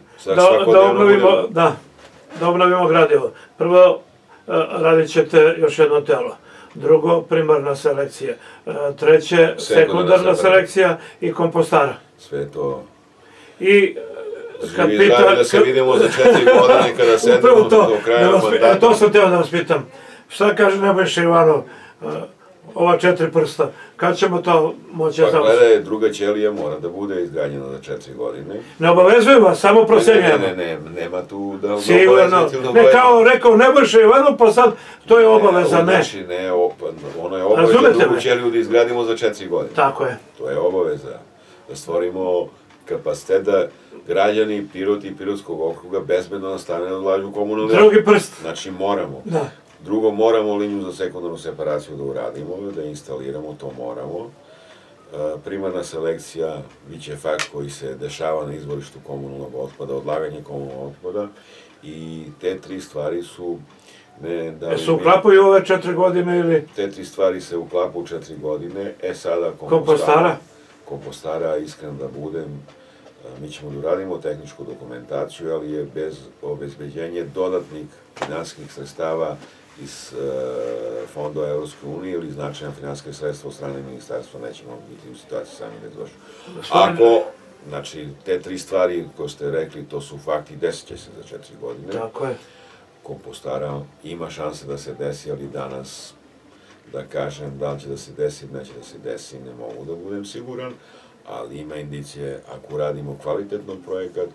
Da obnovimo gradivo. Prvo, radit ćete još jedno telo. Drugo, primarna selekcija. Treće, sekundarna selekcija i kompostara. Sve to... I... Živi zdravi da se vidimo za četiri godine kada sedemo do kraja mandata. To sam teo da vas pitam. Šta kaže Nebojša Ivanov? Ova četiri prsta, kad ćemo to moći da završiti? Pa gledaj, druga ćelija mora da bude izgranjena za četiri godine. Ne obavezujem vas, samo prosenjujemo. Ne, ne, ne, nema tu da obavezujete. Ne, kao rekao Nebojša Ivanov, pa sad to je obaveza, ne. Znači, ne, ono je obaveza drugu ćeliju da izgradimo za četiri godine. Tako je. To je obaveza, da stvorimo kapacitet da građani Pirota i Pirotskog okruga bezbedno nastane da odlažu komunalne... Drugi prst. Znači, moramo. Da. Drugo, moramo liniju za sekundarnu separaciju da uradimo, da instaliramo, to moramo. Primarna selekcija bit će fakt koji se dešava na izvorištu komunalnog otpada, odlaganje komunalnog otpada i te tri stvari su... Se uklapaju ove četiri godine ili... Te tri stvari se uklapaju u četiri godine, e sada kompostara. Kompostara, iskren da budem, mi ćemo da uradimo tehničku dokumentaciju, ali je bez obezbeđenja dodatnih finansijskih sredstava iz fondova Evropske unije ili značajna finansijska sredstva od strane ministarstva, nećemo biti u situaciji sami da izvršu. Ako, znači, te tri stvari koje ste rekli, to su fakti, desit će se za četiri godine. Tako je. Kompostara ima šanse da se desi, ali danas, da kažem, da li će da se desi, neće da se desi, ne mogu da budem siguran, ali ima indicije, ako uradimo kvalitetan projekat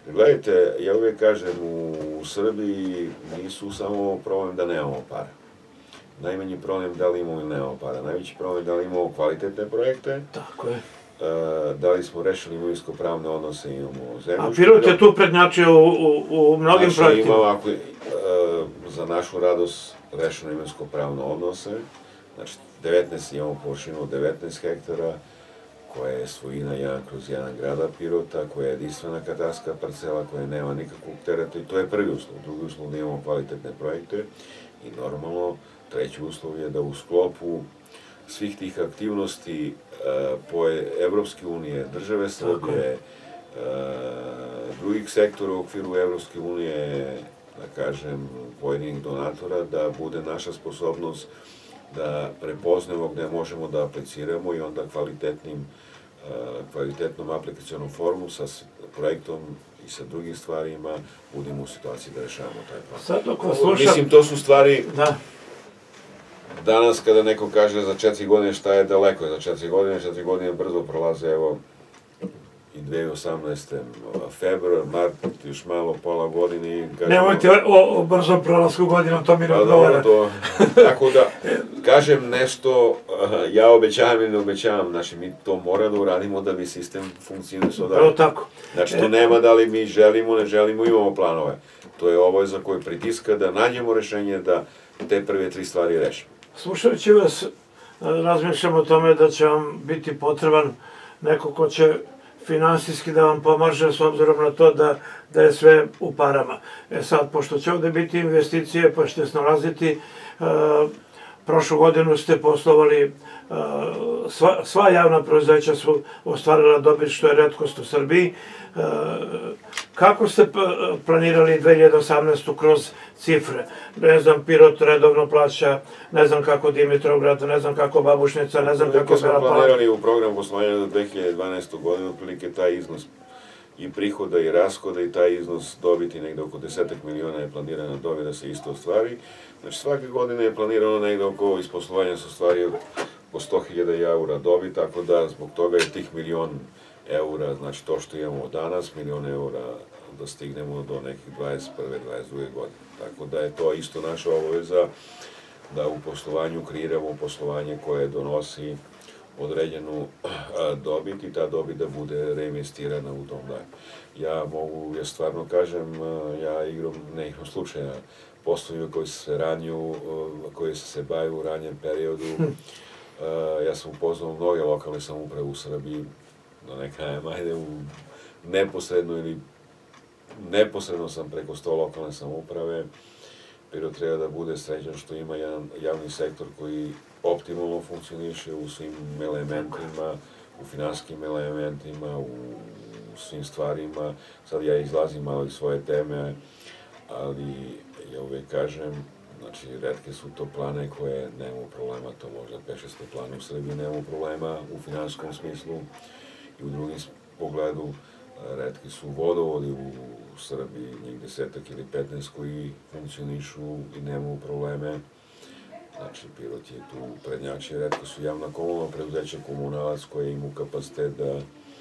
Gledajte, ja uvijek kažem, u Srbiji nisu samo problem da nemamo para. Najmanji problem da li imamo ili nemamo para. Najveći problem da li imamo kvalitetne projekte. Tako je. Da li smo rešili imovinsko-pravne odnose, imamo zemljište. A Pirot je tu prednjačio u mnogim projektima. Imamo, za našu radost, rešeno imovinsko-pravne odnose. Znači, devetnaest imamo površinu od devetnaest hektara, koja je svojina jedan kroz jedan grada Pirota, koja je jedinstvena katastarska parcela, koja nema nikakvog tereta i to je prvi uslov. Drugi uslov da imamo kvalitetne projekte i normalno, treći uslov je da u sklopu svih tih aktivnosti Evropske unije, države Srbije, drugih sektora u okviru Evropske unije, da kažem, pojedinih donatora, da bude naša sposobnost da prepoznamo gde možemo da apliciramo i onda kvalitetnim, kvalitetnom aplikacionom formom sa projektom i sa drugim stvarima budemo u situaciji da rešavamo taj problem. Sad dok vas slušam... Mislim, to su stvari... Da. Danas kada neko kaže za četiri godine šta je daleko, za četiri godine, četiri godine brzo prolaze, evo, i dve hiljade osamnaeste. februar, mart, još malo, pola godine i... Nemojte o brzom prolasku godinom, to mi ne odgovara. Tako da, kažem nešto, ja obećavam ili ne obećavam, znači mi to mora da uradimo da bi sistem funkcionisao dalje. Pravo tako. Znači to nema da li mi želimo, ne želimo, imamo planove. To je obaveza koja pritiska da nađemo rešenje da te prve tri stvari rešimo. Slušajući vas, razmišljam o tome da će vam biti potreban neko ko će finansijski da vam pomaže s obzirom na to da je sve u parama. E sad, pošto će ovde biti investicije pa ćete snalaziti, prošlu godinu ste poslovali, sva javna preduzeća su ostvarila dobit, što je retkost u Srbiji. Kako ste planirali dve hiljade osamnaestu kroz cifre? Ne znam, Pirot redovno plaća, ne znam kako Dimitrovgrad, ne znam kako Babušnica, ne znam kako Bela Palanka. Smo planirali u programu poslovanja za dve hiljade dvanaestu. godinu, otprilike taj iznos i prihoda i rashoda i taj iznos dobiti negde oko desetak miliona je planirana dobit da se isto ostvari. Znači svake godine je planirano negde oko iz poslovanja se ostvario oko sto hiljada eura dobit, tako da zbog toga je tih milion eura, znači to što imamo danas, milion eura da stignemo do nekih dvadeset prve dvadeset druge godine. Tako da je to isto naša obaveza da u poslovanju kreiramo poslovanje koje donosi određenu dobit i ta dobit da bude reinvestirana u tom dalje. Ja mogu, ja stvarno kažem, ja igram nekog slučaja poslovima koji se ranju, koji se bave u ranjem periodu. Ja sam upoznao mnoge lokalne samouprave u Srbiji, da ne kajem, ajde, neposredno ili neposredno sam preko sto lokalne samouprave. Pirot treba da bude srećan što ima jedan javni sektor koji optimalno funkcioniše u svim elementima, u finanskim elementima, u svim stvarima. Sad ja izlazim malo iz svoje teme, ali ja uvek kažem, znači, retke su to plane koje nemaju problema, to možda pet šest plana u Srbiji nemaju problema u finanskom smislu i u drugim pogledu. Retki su vodovodi u Srbiji, njih desetak ili petnaest koji funkcionišu i nemaju probleme. Znači, Pirot je tu prednjači, retko su javna komunalna preduzeća, komunalac koji imaju kapacitet da,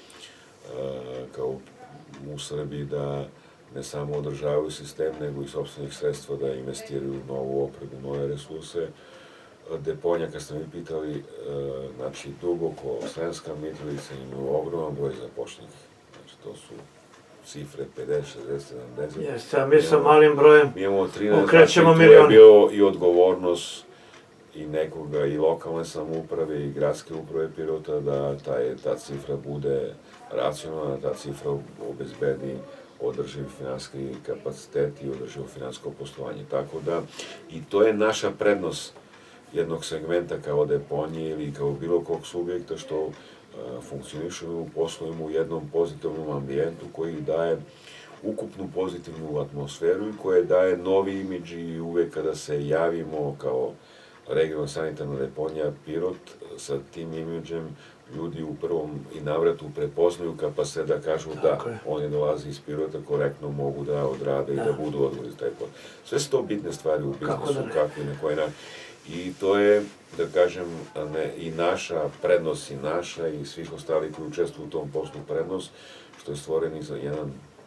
kao u Srbiji, da ne samo održavaju sistem, nego i sopstvenih sredstva da investiraju u novu opremu, nove resurse. Deponja, kad ste mi pitali, znači, Duboko, Sremska Mitrovica imaju ogroman broj zapošljenih. Znači, to su cifre pedeset, šezdeset, sedamdeset. Jeste, a mi sa malim brojem okrećemo milioni. To je bio i odgovornost i nekoga, i lokalne samouprave, i gradske uprave Pirota, da ta cifra bude racionalna, ta cifra obezbedi održiv finansijski kapacitet i održivo finansijsko poslovanje. Tako da, i to je naša prednost jednog segmenta kao deponije ili kao bilo kog subjekta što funkcionišemo, poslujemo u jednom pozitivnom ambijentu koji daje ukupnu pozitivnu atmosferu i koje daje novi imidž i uvek kada se javimo kao regionalna sanitarna deponija Pirot sa tim imidžem, ljudi u prvom i navratu prepoznaju kapacitet da kažu da oni dolaze iz Pirota, korektno mogu da odrade i da budu odgovorni za taj posao. Sve su to bitne stvari u biznisu, kako i na koji način. I to je, da kažem, i naša prednost i naša i svih ostalih koji učestvuju u tom poslu prednost, što je stvoren i za jedan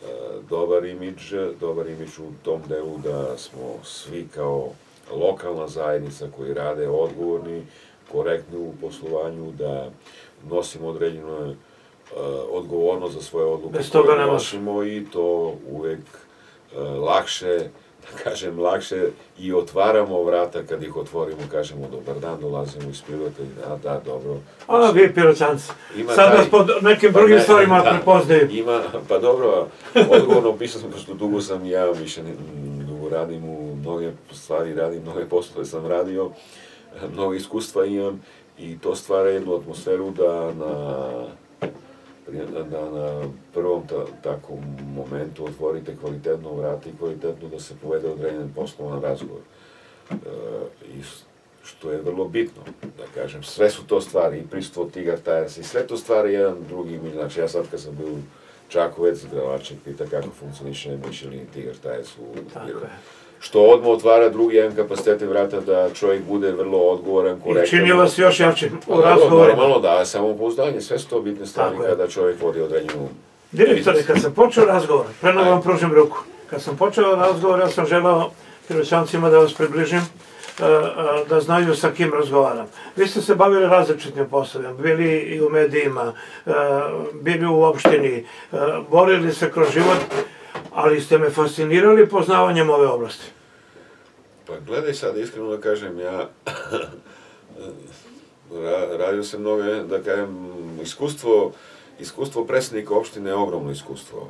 dobar imidž, dobar imidž u tom delu da smo svi kao lokalna zajednica koji rade odgovorni, korektni u poslovanju, da nosimo određenu odgovornost za svoje odluke koje nosimo i to uvek lakše, da kažem, lakše i otvaramo vrata kad ih otvorimo, kažemo dobar dan, dolazimo iz Pirota i da, da, dobro. A, vi Piroćanci, sad nas pod nekim drugim stvarima prepoznaju. Ima, pa dobro, odgovorno pisao sam, pošto dugo sam ja, više dugo radim u mnoge stvari, radim mnoge poslove sam radio, mnogo iskustva imam i to stvara jednu atmosferu da na da na prvom takvom momentu otvorite kvalitetno vrata i kvalitetno da se povede određen poslovan razgovor. I što je vrlo bitno, da kažem, sve su to stvari, i pristup od Tigar Tires, i sve to stvari jedan drugi imidž. Znači, ja sad kad sam bio u Čakovec, Gravaček pita kako funkcioniše Michelin i Tigar Tires u Pirotu. Što odmah otvara drugi jedan kapacitete vrata da čovjek bude vrlo odgovoran, korektan. I čini vas još jačim u razgovorima. Normalno da, samopouzdanje, sve su to bitne stvari kada čovjek vodi određenu... Direktore, kad sam počeo razgovor, pre nego vam pružim ruku, kad sam počeo razgovor, ja sam želao Piroćancima da vas približim, da znaju sa kim razgovaram. Vi ste se bavili različitim poslovima, bili i u medijima, bili u opštini, borili se kroz život, ali ste me fascinirali poznavanjem ove oblasti. Pa gledaj sad, iskreno da kažem, ja radio sam mnoge, da kažem, iskustvo, iskustvo predsjednika opštine je ogromno iskustvo.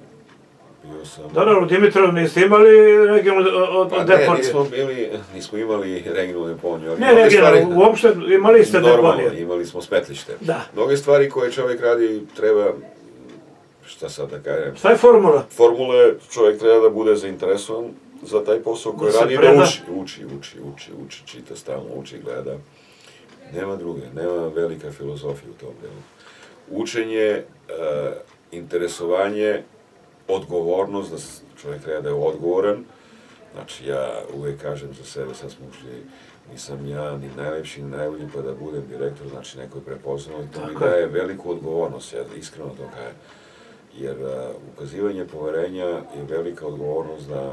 Dobro, u Dimitrovu niste imali regionalnu deponiju? Pa ne, nismo bili, nismo imali regionalnu deponiju. Ne, regionalnu, uopšte imali ste deponiju. Normalno, imali smo smetlište. Mnoge stvari koje čovjek radi treba, šta sad da kažem... Šta je formula? Formule, čovjek treba da bude zainteresovan za taj posao koji radi i da uči, uči, uči, uči, uči, čita stalno, uči, gleda. Nema druge, nema velika filozofija u tom delu. Učenje, interesovanje, odgovornost, da čovjek treba da je odgovoran. Znači, ja uvek kažem za sebe, sad smo ušli, nisam ja ni najlepši, ni najbolji pa da budem direktor, znači neko je prepoznao i to mi daje veliku odgovornost, ja iskreno to kažem. Jer ukazivanje poverenja je velika odgovornost da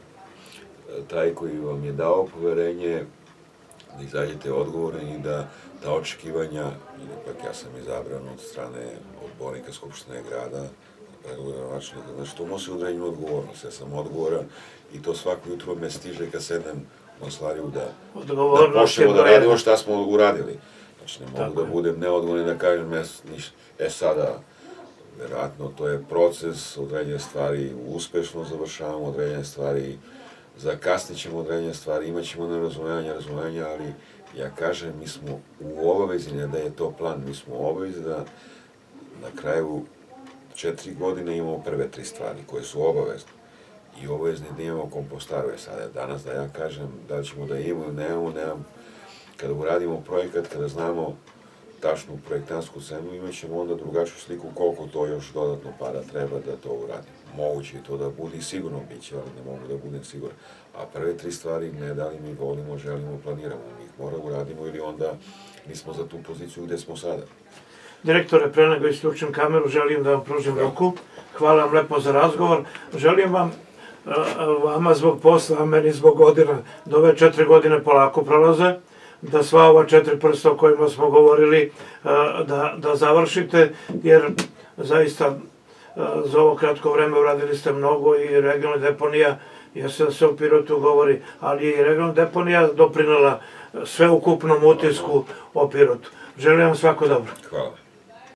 taj koji vam je dao poverenje, da izađete odgovorni i da ta očekivanja, ipak ja sam izabran od strane odbornika Skupštine grada, znači to nosi određenu odgovornost, ja sam odgovoran i to svako jutro me stiže kad sednem u Moslariju da počnemo da radimo šta smo uradili. Znači ne mogu da budem neodgovoran da kažem, e sada, verovatno to je proces, određene stvari uspešno završavamo, određene stvari zakasnit ćemo, određene stvari imat ćemo nerazumevanja, razumevanja, ali ja kažem, mi smo u obavezi, ne da je to plan, mi smo u obavezi da na kraju četiri godine imamo prve tri stvari koje su obavezne i obavezni da imamo kompostaru. Sada danas da ja kažem da ćemo da imamo ili nemamo, nemam. Kada uradimo projekat, kada znamo tačnu projektansku cenu, imat ćemo onda drugačiju sliku koliko to još dodatno para treba da to uradimo. Moguće je to da bude i sigurno biće, ali ne mogu da budem siguran. A prve tri stvari ne da li mi volimo, želimo, planiramo, mi ih moramo uradimo ili onda nismo za tu poziciju gde smo sada. Direktore, pre nego isključim kameru, želim da vam pružim ruku. Hvala vam lepo za razgovor. Želim vam, vama zbog posla, a meni zbog godina, da ove četiri godine polako prolaze, da sva ova četiri prsta o kojima smo govorili da završite, jer zaista za ovo kratko vreme uradili ste mnogo i regionalna deponija, jer se sve u Pirotu govori, ali i regionalna deponija doprinela sveukupnom utisku o Pirotu. Želim vam svako dobro. Hvala.